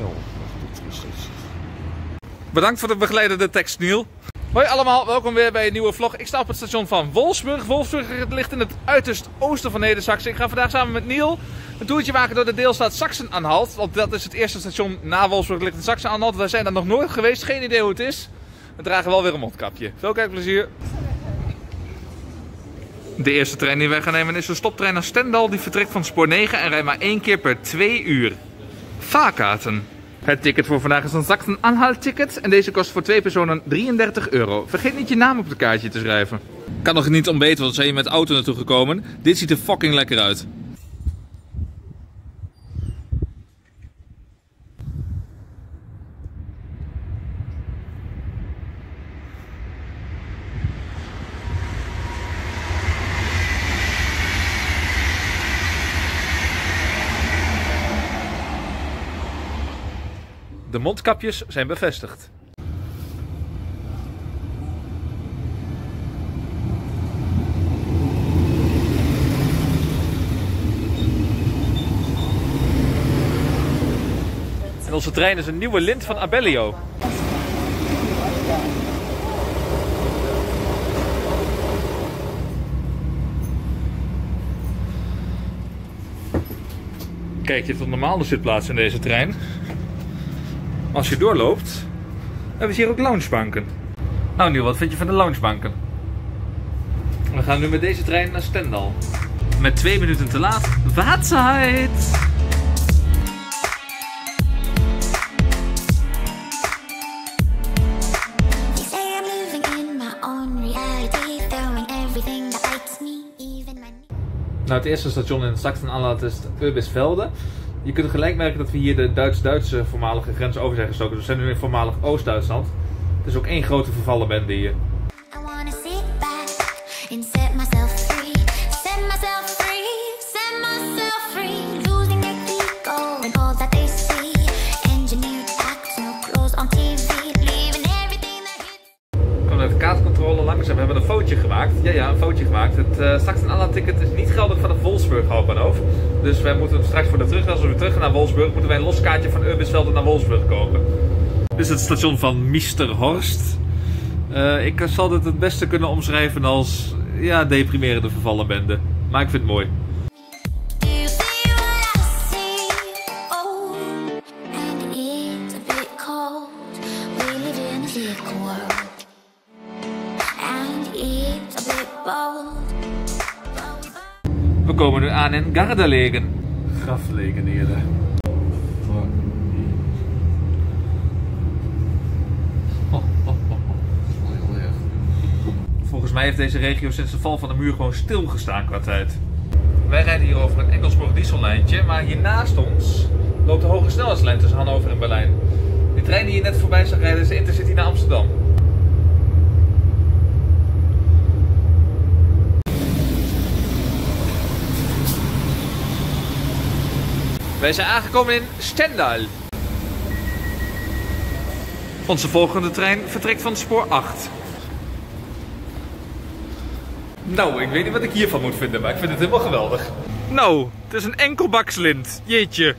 Excel. Bedankt voor de begeleidende tekst, Niel. Hoi allemaal, welkom weer bij een nieuwe vlog. Ik sta op het station van Wolfsburg. Wolfsburg ligt in het uiterst oosten van Neder-Saxen. Ik ga vandaag samen met Niel een toertje maken door de deelstaat Sachsen-Anhalt. Want dat is het eerste station na Wolfsburg, ligt in Sachsen-Anhalt. Wij zijn daar nog nooit geweest, geen idee hoe het is. We dragen wel weer een mondkapje. Veel kijkplezier. De eerste trein die wij gaan nemen is de stoptrein naar Stendal. Die vertrekt van spoor 9 en rijdt maar 1 keer per 2 uur. Vaarkaarten. Het ticket voor vandaag is een Sachsen-Anhalt-ticket en deze kost voor 2 personen €33. Vergeet niet je naam op het kaartje te schrijven. Kan nog niet ontbeten, want we zijn hier met de auto naartoe gekomen. Dit ziet er fucking lekker uit. De mondkapjes zijn bevestigd. En onze trein is een nieuwe lint van Abellio. Kijk, je hebt een normale zitplaats in deze trein. Als je doorloopt, hebben ze hier ook loungebanken. Nou Niel, wat vind je van de loungebanken? We gaan nu met deze trein naar Stendal. Met 2 minuten te laat, Waatzeit! Nou, het eerste station in Sachsen-Anhalt is Oebisfelde. Je kunt gelijk merken dat we hier de Duits-Duitse voormalige grens over zijn gestoken. Dus we zijn nu in voormalig Oost-Duitsland. Het is ook één grote vervallen bende hier. De kaartcontrole langs en we hebben een foutje gemaakt. Ja, een foutje gemaakt. Het Sachsen-Anhalt-ticket is niet geldig van de Wolfsburg hauptbahnhof. Dus wij moeten straks voor de terugreis, als we weer terug gaan naar Wolfsburg, moeten wij een los kaartje van Oebisfelde naar Wolfsburg kopen. Dit is het station van Mr. Horst. Ik zal dit het beste kunnen omschrijven als, ja, deprimerende vervallen bende. Maar ik vind het mooi. We komen nu aan in Gardelegen. Graflegen hier. Volgens mij heeft deze regio sinds de val van de muur gewoon stilgestaan qua tijd. Wij rijden hier over een enkelsporig diesellijntje, maar hiernaast ons loopt de hoge snelheidslijn tussen Hannover en Berlijn. Die trein die je net voorbij zag rijden is de Intercity naar Amsterdam. Wij zijn aangekomen in Stendal. Onze volgende trein vertrekt van spoor 8. Nou, ik weet niet wat ik hiervan moet vinden, maar ik vind het helemaal geweldig. Nou, het is een enkelbakslint. Jeetje.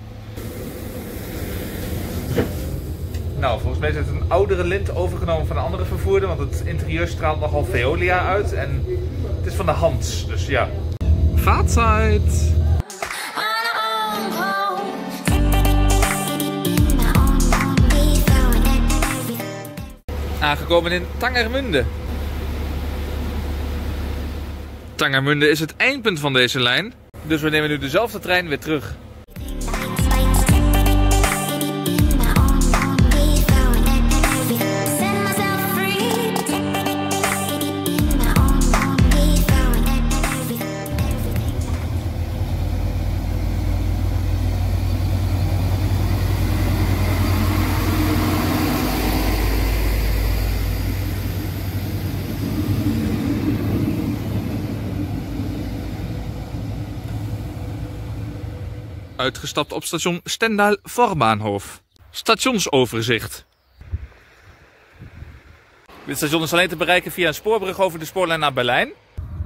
Nou, volgens mij is het een oudere lint overgenomen van een andere vervoerder, want het interieur straalt nogal Veolia uit en het is van de Hans, dus ja. Vaartzeit! Aangekomen in Tangermunde. Tangermunde is het eindpunt van deze lijn, dus we nemen nu dezelfde trein weer terug. Uitgestapt op station Stendal Vorbahnhof. Stationsoverzicht. Dit station is alleen te bereiken via een spoorbrug over de spoorlijn naar Berlijn.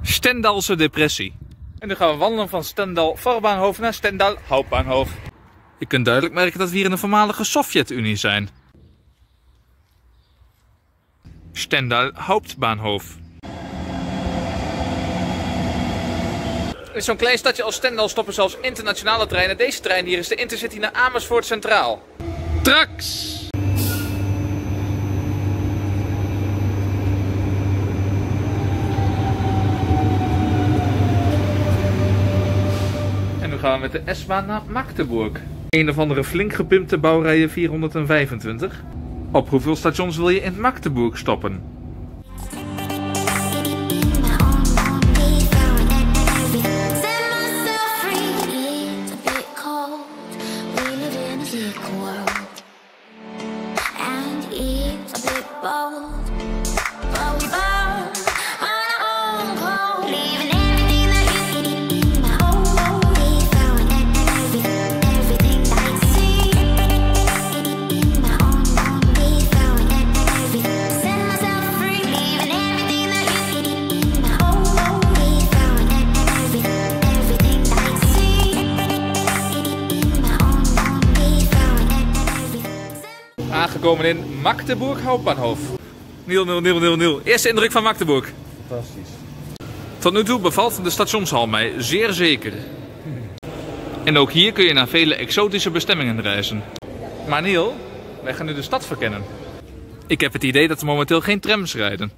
Stendalse depressie. En nu gaan we wandelen van Stendal Vorbahnhof naar Stendal Hauptbahnhof. Je kunt duidelijk merken dat we hier in de voormalige Sovjet-Unie zijn. Stendal Hauptbahnhof. In zo'n klein stadje als Stendal stoppen zelfs internationale treinen. Deze trein hier is de Intercity naar Amersfoort Centraal. Trax! En nu gaan we met de S-baan naar Magdeburg. Een of andere flink gepimpte bouwrijen 425. Op hoeveel stations wil je in Magdeburg stoppen? Aangekomen in Magdeburg Hauptbahnhof. Niel. Eerste indruk van Magdeburg. Fantastisch. Tot nu toe bevalt de stationshal mij zeer zeker. En ook hier kun je naar vele exotische bestemmingen reizen. Maar Niel, wij gaan nu de stad verkennen. Ik heb het idee dat er momenteel geen trams rijden.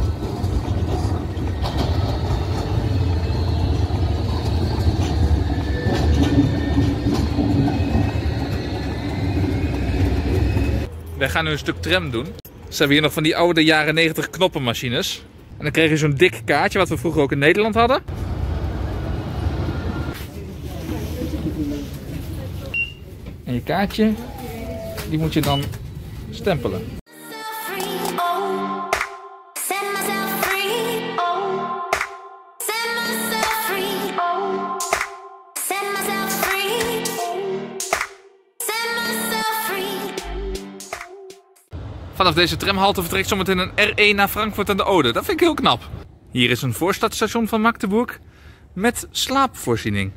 Wij gaan nu een stuk tram doen. Ze hebben hier nog van die oude jaren 90 knoppenmachines. En dan kreeg je zo'n dik kaartje wat we vroeger ook in Nederland hadden. En je kaartje, die moet je dan stempelen. Vanaf deze tramhalte vertrekt zometeen een R1 naar Frankfurt aan de Oder. Dat vind ik heel knap. Hier is een voorstadstation van Magdeburg met slaapvoorziening.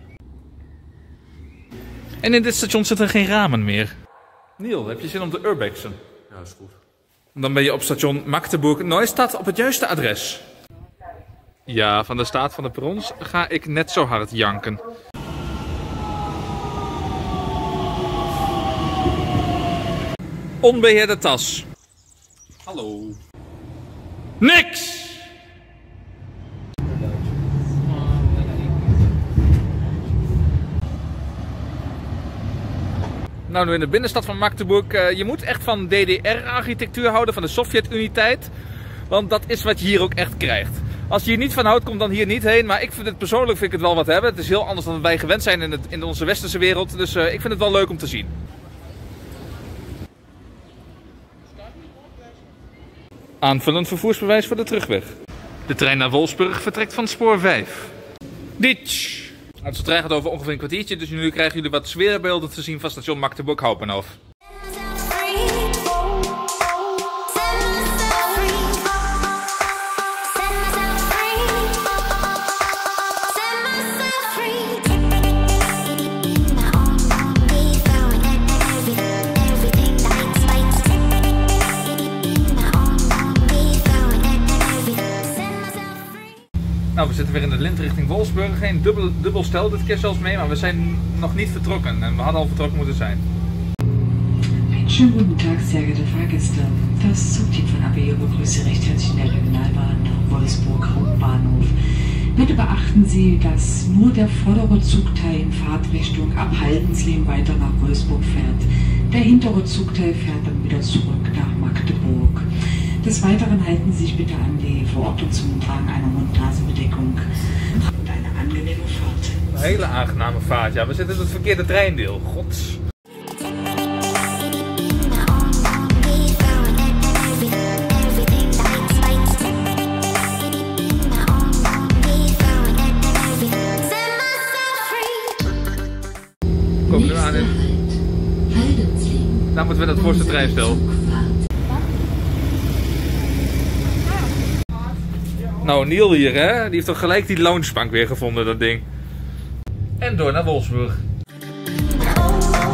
En in dit station zitten geen ramen meer. Niel, heb je zin om te urbexen? Ja, is goed. Dan ben je op station Magdeburg-Neustadt op het juiste adres. Ja, van de staat van de perrons ga ik net zo hard janken. Onbeheerde tas. Hallo. Niks! Nou, nu in de binnenstad van Magdeburg. Je moet echt van DDR-architectuur houden, van de Sovjet-Unie-tijd. Want dat is wat je hier ook echt krijgt. Als je hier niet van houdt, kom dan hier niet heen. Maar ik vind het persoonlijk het wel wat hebben. Het is heel anders dan wij gewend zijn in onze westerse wereld. Dus ik vind het wel leuk om te zien. Aanvullend vervoersbewijs voor de terugweg. De trein naar Wolfsburg vertrekt van spoor 5. Ditch! Het trein gaat over ongeveer een kwartiertje, dus nu krijgen jullie wat sfeerbeelden te zien van station Magdeburg Hauptbahnhof. Nou, we zitten weer in de lint richting Wolfsburg. Geen dubbel stel dit keer zelfs mee, maar we zijn nog niet vertrokken en we hadden al vertrokken moeten zijn. Einen schönen guten Tag, sehr geehrte Fahrgäste. Das Zugteam von ABO begrüßt Sie recht herzlich in der Regionalbahn Wolfsburg Hauptbahnhof. Bitte beachten Sie, dass nur der vordere Zugteil in Fahrtrichtung ab Haldensleben weiter nach Wolfsburg fährt. Der hintere Zugteil fährt dann wieder zurück nach Magdeburg. Des Weiteren halten Sie sich bitte an die Verordnung zum Tragen einer Mund-Nasen-Bedeckung und eine angenehme Fahrt. Een hele aangename vaart, ja. We zitten in het verkeerde treindeel. Gods. Kom nu aan in. Nou moeten we dat voorste treinstel. Nou, Niel hier, hè? Die heeft toch gelijk die loungebank weer gevonden, dat ding. En door naar Wolfsburg.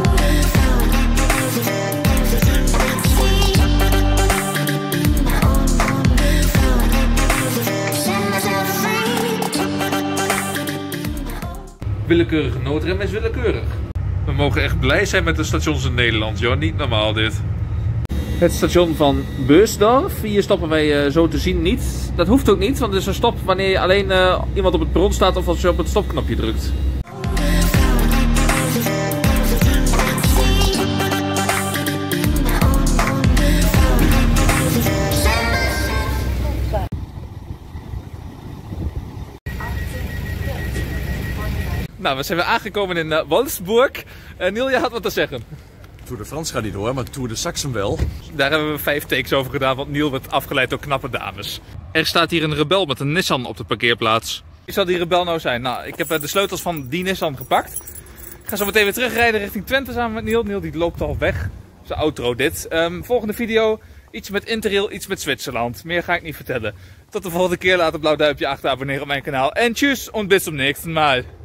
willekeurige noodrem is willekeurig. We mogen echt blij zijn met de stations in Nederland, joh. Niet normaal dit. Het station van Beursdorf. Hier stoppen wij zo te zien niet. Dat hoeft ook niet, want het is een stop wanneer je alleen iemand op het perron staat of als je op het stopknopje drukt. Nou, we zijn weer aangekomen in Wolfsburg. Niel, jij had wat te zeggen. Tour de France gaat niet door, maar Tour de Sachsen wel. Daar hebben we 5 takes over gedaan, want Niel werd afgeleid door knappe dames. Er staat hier een rebel met een Nissan op de parkeerplaats. Wie zal die rebel nou zijn? Nou, ik heb de sleutels van die Nissan gepakt. Ik ga zo meteen weer terugrijden richting Twente samen met Niel. Niel die loopt al weg. Zijn outro dit. Volgende video, iets met Interrail, iets met Zwitserland. Meer ga ik niet vertellen. Tot de volgende keer, laat een blauw duimpje achter, abonneren op mijn kanaal. En tjus, und bis zum nächsten Mal.